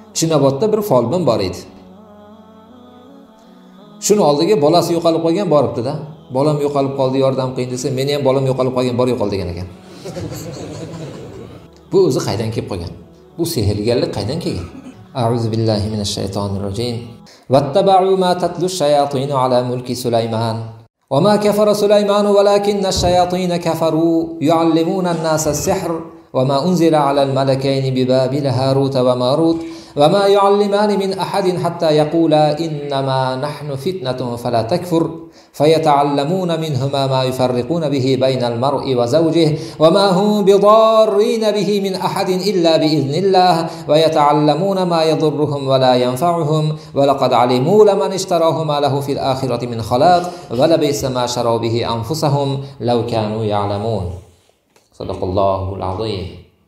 Chinobodda bir folbin bor edi. Shuni oldiga bolasi yo'qolib qolgan boribdi-da. Bolam yo'qolib qoldi, yordam qiling desa, meni ham bolam yo'qolib qolgan, bor yo'qol degan ekan. Bu o'zi qaydan kelib qolgan? Bu sehrgarlik qaydan kelgan? A'udzu billahi minash shaytonir rojim. Wattaba'u ma tatlu ash-shayatin ala mulki Sulayman. وما كفر سليمان ولكن الشياطين كفروا يعلمون الناس السحر وما أنزل على الملكين ببابل هاروت وماروت وما يعلمان من أحد حتى يقولا إنما نحن فتنة فلا تكفر فيتعلمون منهما ما يفرقون به بين المرء وزوجه وما هم بضارين به من أحد إلا بإذن الله ويتعلمون ما يضرهم ولا ينفعهم ولقد علموا لمن اشتراه ما له في الآخرة من خلاق ولبئس ما شروا به أنفسهم لو كانوا يعلمون. صدق الله العظيم.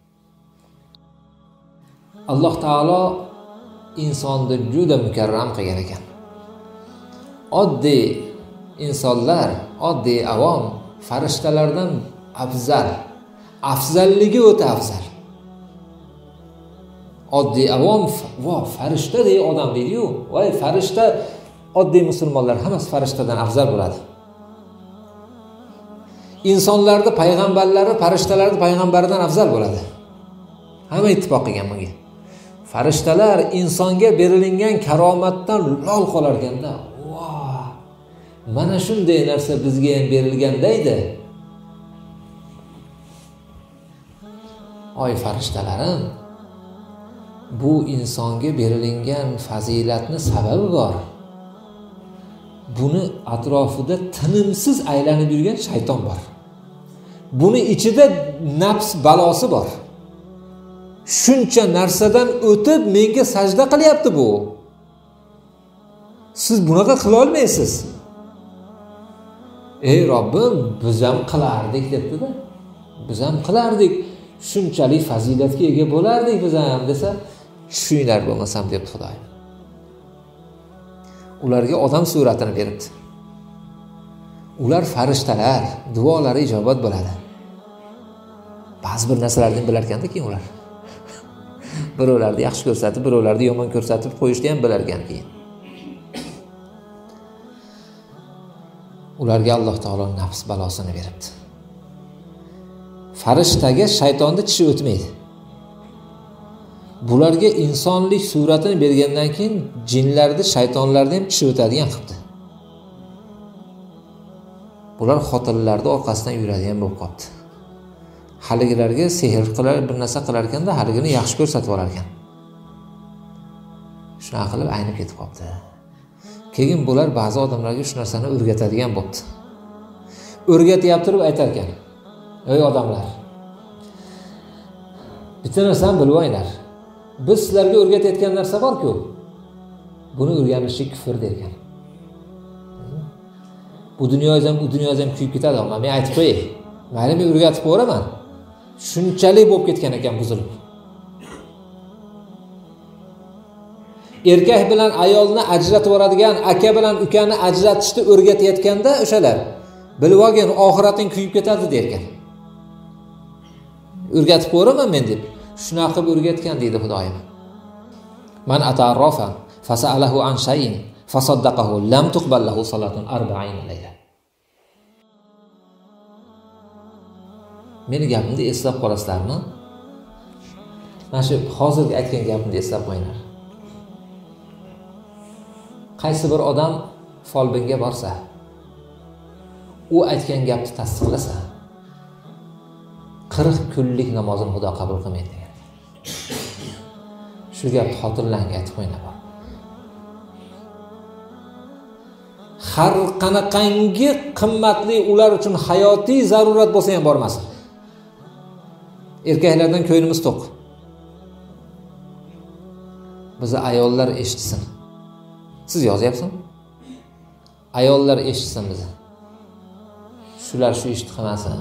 Alloh taolo insonni juda mukarram qilgan ekan. Oddiy insonlar, oddiy avom farishtalardan afzal. Afzalligi o'ta afzal. Oddiy avom farishta deya odam deydi-yu, voy farishta, oddiy musulmonlar hammasi farishtadan afzal bo'ladi. İnsonlarning payg'ambarlari farishtalarning payg'ambaridan afzal bo'ladi. Hamma ittifoq qilgan bunga. Farishtalar insonga berilingan karomatdan lol qolar ekanda. Voh! Mana shunday narsa bizga ham berilgandaydi. Oy farishtalarim, bu insonga berilingan fazilatni sababi bor. Buni atrofida tinimsiz aylanib yurgan shayton bor. Buni ichida nafs balosi bor. Shuncha narsadan o'tib menga sajda qilyapti bu. Siz bunaqa qila olmaysiz. Ey Robbim, biz ham qilardik debdi-da. Biz ham qilardik. Shunchalik fazilatga ega bo'lardik biz ham desa, tushinglar bo'lmasam deb Xudoy. Ularga odam suratini beribdi. Ular farishtalar, duolari ijobat bo'ladi. Ba'zi bir narsalarni bilar ekanda keyin ular. Birovlarni yaxshi ko'rsatib, birovlarni yomon ko'rsatib qo'yishni ham bilar ekan keyin. Ularga Alloh taolo nafs balosini beribdi. Farishtaga shaytonning tishi o'tmaydi. Bularga insonlik suratini bergandan keyin jinlarni, shaytonlarni ham tishi o'tadigan qilibdi. Bular xotinlarning orqasidan yuradigan bo'lib qoldi. Haligilarga sehr qilar, bir narsa qilar ekanda, haligini yaxshi ko'rsatib olar ekan. Shuna qilib aynib ketib qoldi. Keyin bular ba'zi odamlarga shu narsani o'rgatadigan bo'ldi. O'rgatyapti deb aytar ekan. Ey odamlar, bitta narsani bilib olinglar. Biz sizlarga o'rgatayotgan narsa bor-ku, buni o'rganishlik kufr derkan. Bu dunyoyingiz ham, u dunyoyingiz ham kuyib ketadi, men aytib qo'yay. Mayli, men o'rgatib qo'raman. Shunchalik bo'lib ketgan ekan buzilib. Erkak bilan ayolni ajratib yuboradigan, aka bilan ukani ajratishni o'rgatayotganda o'shalar bilib olgin, oxirating kuyib ketadi derkan. O'rgatib qo'raman men deb. Shunaqa qilib o'rgatgan deydi Xudoyim. Man atarrafa fasalahu an shay'in fasaddaqahu lam tuqbal lahu salatun 40 layla. Meni gapimni eslab qolasizlarmi? Mana shu hozirgi aytgan gapimni eslab qo'yinglar. Qaysi bir odam folbinga borsa, u aytgan gapni tasdiqlasa, 40 kunlik namozini Xudo qabul qilmaydi degan. Shu gapni xotinlarga aytib qo'yinglar. Har qanaqangi qimmatli ular uchun hayotiy zarurat bo'lsa ham bormasin. Erkaklardan ko'nglimiz to'q. Bizni ayollar eshitsin. Siz yozyapsizmi? Ayollar eshitsin bizni. Shular shu ishni qilmasin.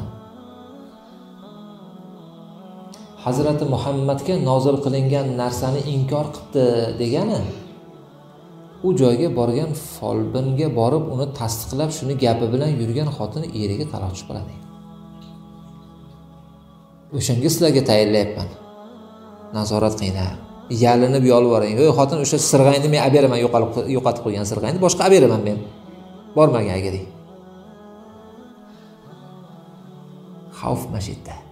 Hazrati Muhammadga nozil qilingan narsani inkor qildi degani, u joyga borgan folbinga borib uni tasdiqlab shuni gapi bilan yurgan xotini eriga taloqchi qiladi. O'shanga sizlarga tayinlayapman. Nazorat qilinglar. yalinib yolvoring. "Ey xotin, o'sha sirg'ayni men olib beraman, yo'qotib qo'ygan sirg'ayni boshqa olib beraman men. Bormaganga" deydi. Xavf mana shu yerda.